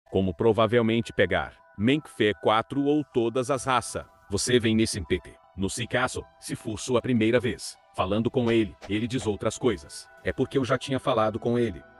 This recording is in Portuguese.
Como provavelmente pegar Menkfe 4 ou todas as raças. Você vem nesse MPT. No se caso, se for sua primeira vez falando com ele, ele diz outras coisas. É porque eu já tinha falado com ele.